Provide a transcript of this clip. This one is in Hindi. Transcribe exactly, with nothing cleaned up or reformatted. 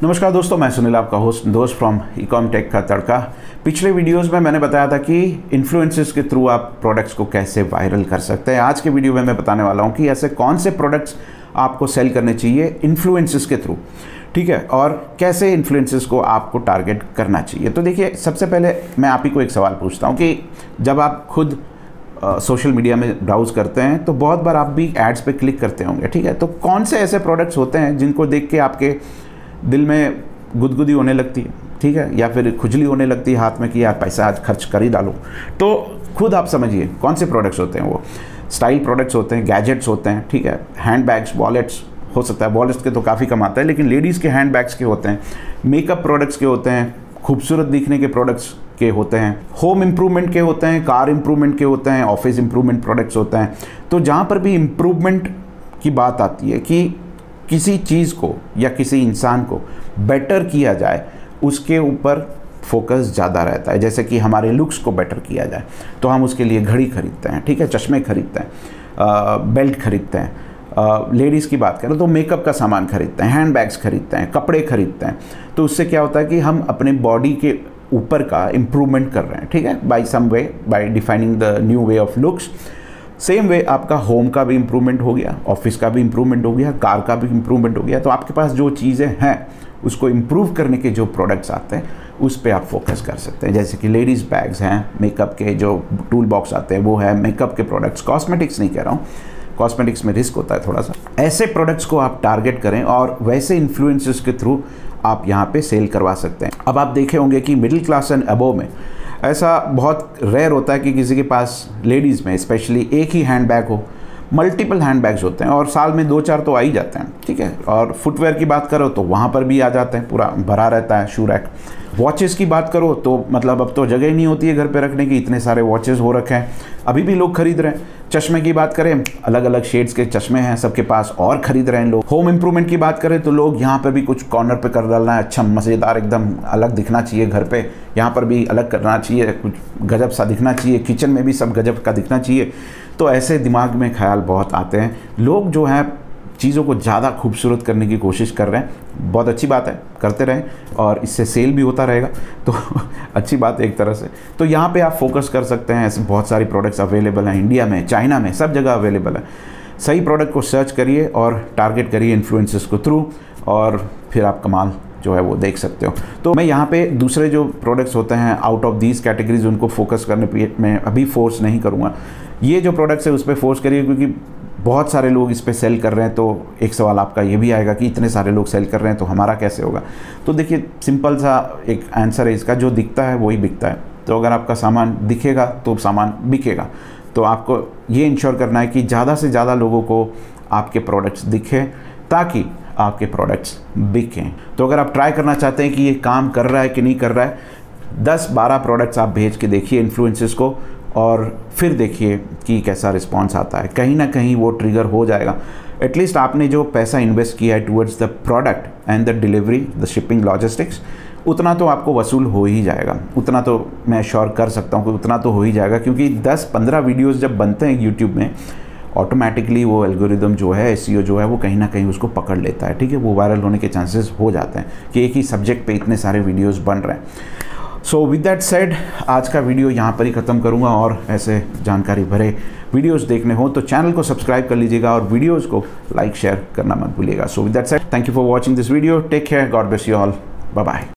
नमस्कार दोस्तों, मैं सुनील आपका होस्ट दोस्त फ्रॉम इकॉम टेक का तड़का। पिछले वीडियोस में मैंने बताया था कि इन्फ्लुएंसर्स के थ्रू आप प्रोडक्ट्स को कैसे वायरल कर सकते हैं। आज के वीडियो में मैं बताने वाला हूं कि ऐसे कौन से प्रोडक्ट्स आपको सेल करने चाहिए इन्फ्लुएंसर्स के थ्रू, ठीक है, और कैसे इन्फ्लुएंसर्स को आपको टारगेट करना चाहिए। तो देखिए, सबसे पहले मैं आप ही को एक सवाल पूछता हूँ कि जब आप खुद सोशल मीडिया में ब्राउज़ करते हैं तो बहुत बार आप भी एड्स पे क्लिक करते होंगे, ठीक है। तो कौन से ऐसे प्रोडक्ट्स होते हैं जिनको देख के आपके दिल में गुदगुदी होने लगती है, ठीक है, या फिर खुजली होने लगती है हाथ में कि यार पैसा आज खर्च कर ही डालूं। तो खुद आप समझिए कौन से प्रोडक्ट्स होते हैं। वो स्टाइल प्रोडक्ट्स होते हैं, गैजेट्स होते हैं, ठीक है, हैंड बैग्स, वॉलेट्स, हो सकता है वॉलेट्स के तो काफ़ी कम आता है, लेकिन लेडीज़ के हैंड बैग्स के होते हैं, मेकअप प्रोडक्ट्स के होते हैं, खूबसूरत दिखने के प्रोडक्ट्स के होते हैं, होम इम्प्रूवमेंट के होते हैं, कार इम्प्रूवमेंट के होते हैं, ऑफिस इम्प्रूवमेंट प्रोडक्ट्स होते हैं। तो जहाँ पर भी इम्प्रूवमेंट की बात आती है कि किसी चीज़ को या किसी इंसान को बेटर किया जाए, उसके ऊपर फोकस ज़्यादा रहता है। जैसे कि हमारे लुक्स को बेटर किया जाए तो हम उसके लिए घड़ी खरीदते हैं, ठीक है, चश्मे खरीदते हैं, बेल्ट खरीदते हैं। लेडीज़ की बात करें तो मेकअप का सामान खरीदते हैं, हैंड बैग्स खरीदते हैं, कपड़े खरीदते हैं। तो उससे क्या होता है कि हम अपने बॉडी के ऊपर का इम्प्रूवमेंट कर रहे हैं, ठीक है, by some way, by defining the new way of looks. Same way आपका होम का भी इम्प्रूवमेंट हो गया, ऑफिस का भी इम्प्रूवमेंट हो गया, कार का भी इम्प्रूवमेंट हो गया। तो आपके पास जो चीज़ें हैं उसको इम्प्रूव करने के जो प्रोडक्ट्स आते हैं उस पर आप फोकस कर सकते हैं। जैसे कि लेडीज़ बैग्स हैं, मेकअप के जो टूल बॉक्स आते हैं वो है, मेकअप के प्रोडक्ट्स, कॉस्मेटिक्स नहीं कह रहा हूँ, कॉस्मेटिक्स में रिस्क होता है थोड़ा सा। ऐसे प्रोडक्ट्स को आप टारगेट करें और वैसे इन्फ्लुएंसर्स के थ्रू आप यहाँ पे सेल करवा सकते हैं। अब आप देखे होंगे कि मिडिल क्लास एंड अबोव में ऐसा बहुत रेयर होता है कि किसी के पास, लेडीज़ में स्पेशली, एक ही हैंड बैग हो, मल्टीपल हैंड बैग्स होते हैं और साल में दो चार तो आ ही जाते हैं, ठीक है। और फुटवेयर की बात करो तो वहाँ पर भी आ जाते हैं, पूरा भरा रहता है शू रैक। वॉचेस की बात करो तो मतलब अब तो जगह ही नहीं होती है घर पे रखने की, इतने सारे वॉचेस हो रखे हैं, अभी भी लोग खरीद रहे हैं। चश्मे की बात करें, अलग अलग शेड्स के चश्मे हैं सबके पास और ख़रीद रहे हैं लोग। होम इंप्रूवमेंट की बात करें तो लोग यहाँ पे भी कुछ कॉर्नर पे कर डालना है, अच्छा मज़ेदार एकदम अलग दिखना चाहिए घर पे, यहाँ पर भी अलग करना चाहिए, कुछ गजब सा दिखना चाहिए, किचन में भी सब गजब का दिखना चाहिए। तो ऐसे दिमाग में ख्याल बहुत आते हैं। लोग जो हैं चीज़ों को ज़्यादा खूबसूरत करने की कोशिश कर रहे हैं। बहुत अच्छी बात है, करते रहें और इससे सेल भी होता रहेगा, तो अच्छी बात है एक तरह से। तो यहाँ पे आप फोकस कर सकते हैं। ऐसे बहुत सारी प्रोडक्ट्स अवेलेबल हैं, इंडिया में, चाइना में, सब जगह अवेलेबल है। सही प्रोडक्ट को सर्च करिए और टारगेट करिए इन्फ्लुएंसर्स को थ्रू, और फिर आप कमाल जो है वो देख सकते हो। तो मैं यहाँ पे दूसरे जो प्रोडक्ट्स होते हैं आउट ऑफ दीज कैटेगरीज, उनको फोकस करने पे मैं अभी फोर्स नहीं करूँगा। ये जो प्रोडक्ट्स है उस पर फोर्स करिए, क्योंकि बहुत सारे लोग इस पे सेल कर रहे हैं। तो एक सवाल आपका ये भी आएगा कि इतने सारे लोग सेल कर रहे हैं तो हमारा कैसे होगा। तो देखिए, सिंपल सा एक आंसर है इसका, जो दिखता है वही बिकता है। तो अगर आपका सामान दिखेगा तो सामान बिकेगा। तो आपको ये इंश्योर करना है कि ज़्यादा से ज़्यादा लोगों को आपके प्रोडक्ट्स दिखें ताकि आपके प्रोडक्ट्स बिकें। तो अगर आप ट्राई करना चाहते हैं कि ये काम कर रहा है कि नहीं कर रहा है, दस बारह प्रोडक्ट्स आप भेज के देखिए इन्फ्लुएंसर्स को और फिर देखिए कि कैसा रिस्पांस आता है। कहीं ना कहीं वो ट्रिगर हो जाएगा। एटलीस्ट आपने जो पैसा इन्वेस्ट किया है towards the product and the delivery, the shipping, logistics, उतना तो आपको वसूल हो ही जाएगा। उतना तो मैं श्योर कर सकता हूँ कि उतना तो हो ही जाएगा, क्योंकि दस पंद्रह वीडियोज़ जब बनते हैं यूट्यूब में, ऑटोमेटिकली वो एल्गोरिदम जो है, एसईओ जो है, वो कहीं ना कहीं उसको पकड़ लेता है, ठीक है। वो वायरल होने के चांसेस हो जाते हैं कि एक ही सब्जेक्ट पे इतने सारे वीडियोस बन रहे हैं। सो विद दैट सेड, आज का वीडियो यहाँ पर ही ख़त्म करूँगा। और ऐसे जानकारी भरे वीडियोस देखने हो तो चैनल को सब्सक्राइब कर लीजिएगा और वीडियोस को लाइक शेयर करना मत भूलिएगा। So with that said, thank you for watching this video, take care, God bless you all, bye bye.